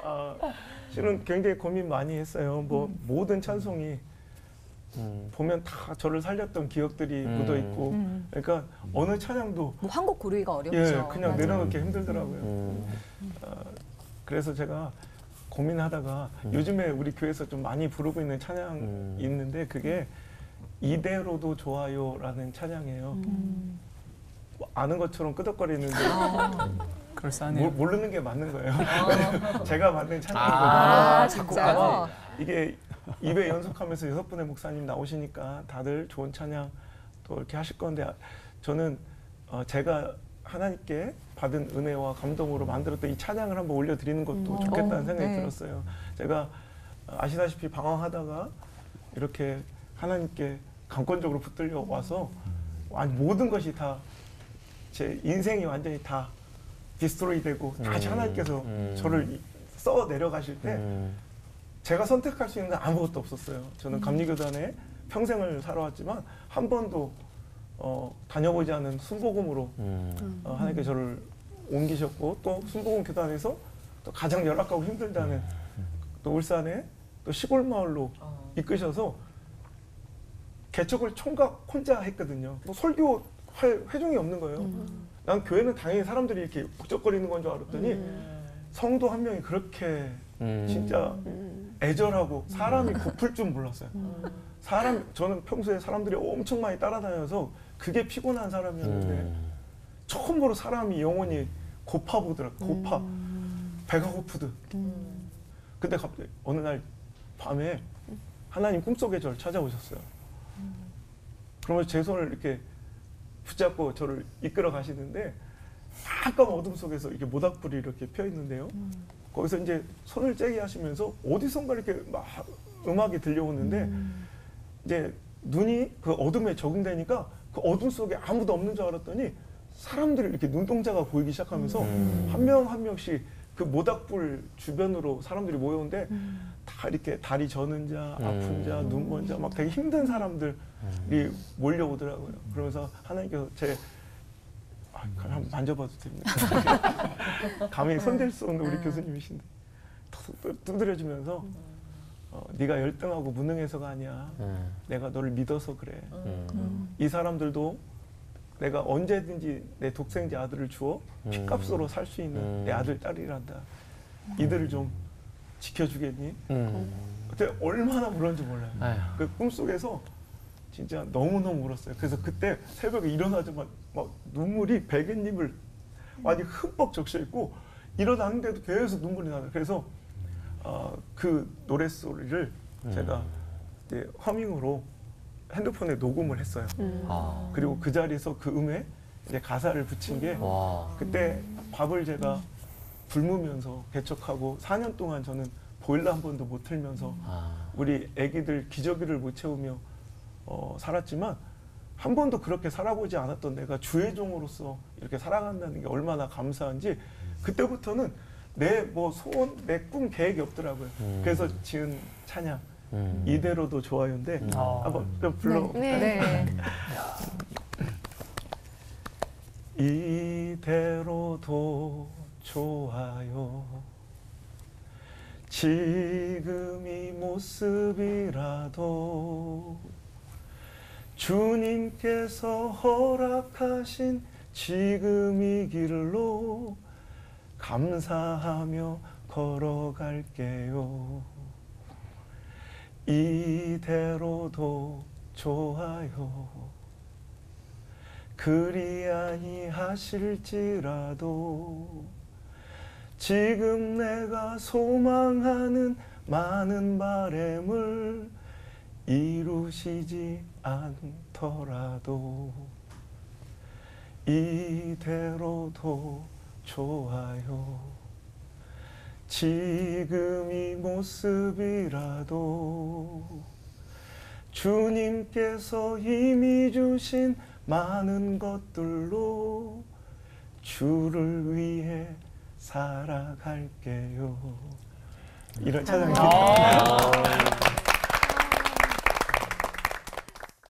실은 굉장히 고민 많이 했어요. 뭐 모든 찬송이 보면 다 저를 살렸던 기억들이 묻어 있고, 그러니까 어느 찬양도 뭐 한 곡 고르기가 어렵죠. 예, 그냥 맞아요. 내려놓기 힘들더라고요. 그래서 제가 고민하다가 요즘에 우리 교회에서 좀 많이 부르고 있는 찬양이 있는데 그게 이대로도 좋아요라는 찬양이에요. 뭐 아는 것처럼 끄덕거리는데 그럴싸하네요. 모르는 게 맞는 거예요. 제가 만든 찬양이거든요. 아, 진짜요? 이게 2회 연속하면서 6분의 목사님 나오시니까 다들 좋은 찬양 또 이렇게 하실 건데 저는 제가 하나님께 받은 은혜와 감동으로 만들었던 이 찬양을 한번 올려드리는 것도 좋겠다는 생각이 들었어요. 제가 아시다시피 방황하다가 이렇게 하나님께 강권적으로 붙들려 와서 모든 것이 다 제 인생이 완전히 다 디스트로이 되고 다시 하나님께서 저를 써 내려가실 때 제가 선택할 수 있는 건 아무것도 없었어요. 저는 감리교단에 평생을 살아왔지만 한 번도 다녀보지 않은 순복음으로 하나님께 저를 옮기셨고 또 순복음 교단에서 또 가장 열악하고 힘들다는 또 울산에 또 시골 마을로 이끄셔서 개척을 총각 혼자 했거든요. 뭐 설교 할 회중이 없는 거예요. 난 교회는 당연히 사람들이 이렇게 북적거리는 건 줄 알았더니 성도 한 명이 그렇게 진짜 애절하고 사람이 고플 줄 몰랐어요. 저는 평소에 사람들이 엄청 많이 따라다녀서 그게 피곤한 사람이었는데 처음으로 사람이 영혼이 고파 보더라고요. 고파. 배가 고프듯. 근데 갑자기 어느 날 밤에 하나님 꿈속에 저를 찾아오셨어요. 그러면서 제 손을 이렇게 붙잡고 저를 이끌어 가시는데 약간 어둠 속에서 이렇게 모닥불이 이렇게 펴 있는데요. 거기서 이제 손을 째게 하시면서 어디선가 이렇게 막 음악이 들려오는데 이제 눈이 그 어둠에 적응되니까 그 어둠 속에 아무도 없는 줄 알았더니 사람들이 이렇게 눈동자가 보이기 시작하면서 한 명 한 명씩 그 모닥불 주변으로 사람들이 모여오는데 다 이렇게 다리 저는 자, 아픈 자, 눈먼 자, 막 되게 힘든 사람들이 몰려오더라고요. 그러면서 하나님께서 한번 만져봐도 됩니까? 감히 손댈 수 없는 우리 교수님이신데 두드려주면서 네가 열등하고 무능해서가 아니야. 내가 너를 믿어서 그래. 이 사람들도 내가 언제든지 내 독생자 아들을 주어 핏값으로 살 수 있는 내 아들 딸이란다. 이들을 좀 지켜주겠니? 그때 얼마나 울었는지 몰라요. 그 꿈속에서 진짜 너무너무 울었어요. 그래서 그때 새벽에 일어나자마자 막 눈물이 베갯잎을 완전히 흠뻑 적셔 있고 일어나는데도 계속 눈물이 나요. 그래서 그 노랫소리를 제가 이제 허밍으로 핸드폰에 녹음을 했어요. 그리고 그 자리에서 그 음에 이제 가사를 붙인 게 그때 밥을 제가 굶으면서 개척하고 4년 동안 저는 보일러 한 번도 못 틀면서 우리 애기들 기저귀를 못 채우며 살았지만 한 번도 그렇게 살아보지 않았던 내가 주의 종으로서 이렇게 살아간다는 게 얼마나 감사한지 그때부터는 내 뭐 소원, 내 꿈 계획이 없더라고요. 그래서 지은 찬양 이대로도 좋아요인데 한번 좀 불러볼까요? 네. 이대로도 좋아요. 지금 이 모습이라도 주님께서 허락하신 지금 이 길로 감사하며 걸어갈게요. 이대로도 좋아요. 그리 아니하실지라도 지금 내가 소망하는 많은 바램을 이루시지 않더라도 이대로도 좋아요. 지금 이 모습이라도 주님께서 이미 주신 많은 것들로 주를 위해 살아갈게요. 이런 찬양입니다.